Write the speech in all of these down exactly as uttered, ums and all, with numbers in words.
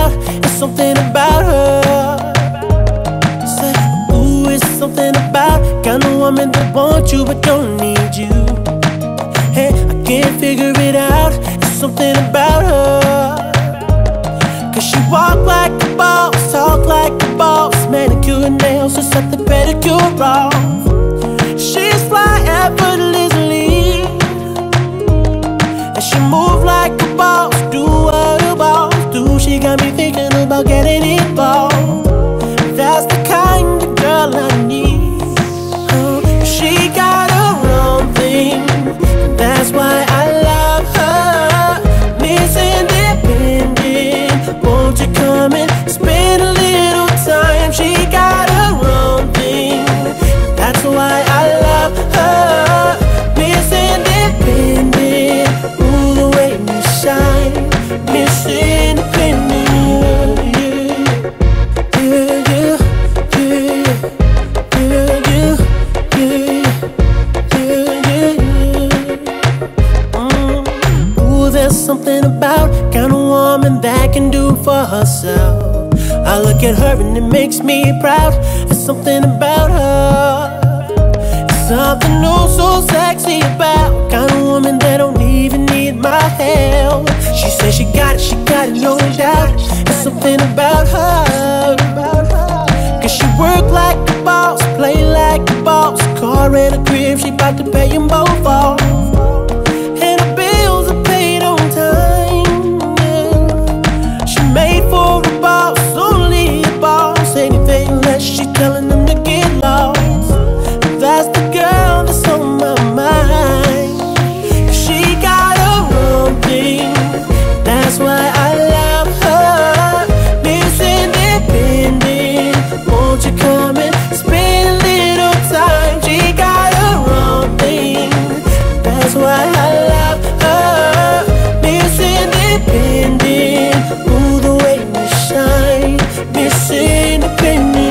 about, it's something about her. Say, ooh, it's something about kind of woman that wants you but don't need you. Hey, I can't figure it out, it's something about her. Cause she walk like a boss, talk like a boss, manicure nails, just set the pedicure off. She's fly effortlessly, and she move like a boss, do what a boss do. She got me thinking about getting involved. That's the kind of girl I need. Oh, she got her own thing, that's why I love her. Miss Independent, won't you come and spend a little time? She got her own thing, that's why I love her. Miss Independent, ooh, the way you shine. Miss Independent, yeah, yeah, yeah, yeah, yeah, yeah, yeah, yeah. Mm. Ooh, there's something about kind of woman that can do for herself. I look at her and it makes me proud. There's something about her, something oh so sexy about kind of woman that don't even need my help. She says she got it, she got it, no doubt. There's something about her, cause she work like a boss, play like a boss. Car and a crib, she bout to pay them both off, and her bills are paid on time, yeah. She made for a boss, only a boss. Anything less, she telling them to get lost. That's the girl that's on my mind. She got her own thing, that's why I love her. Miss Independent, won't you come and spend a little time? She got her own thing, that's why I love her. Miss Independent, ooh, the way you shine. Miss Independent,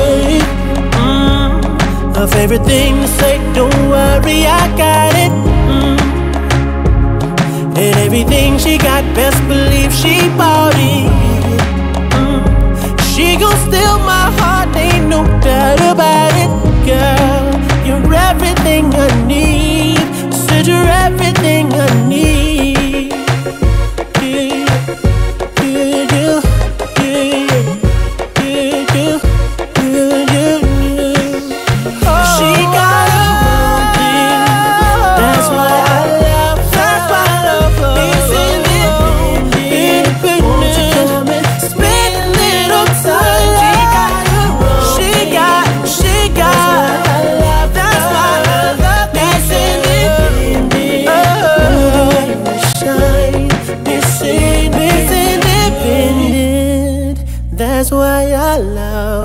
mm. Her favorite thing to say, don't worry, I got it. Mm. And everything she got, best believe she bought it. Mm. She gon' steal my heart, ain't no doubt about it. Girl, you're everything I need. Said you're everything I need. Yeah, yeah, yeah, yeah, yeah, yeah, yeah, yeah, yeah. Oh, she got her own thing, that's why I love her. That's why I love her. Miss Independent, won't you come and spend a little time? She got her own She got, she got. That's why I love Miss Independent. Oh, shine. Miss Independent, that's why I love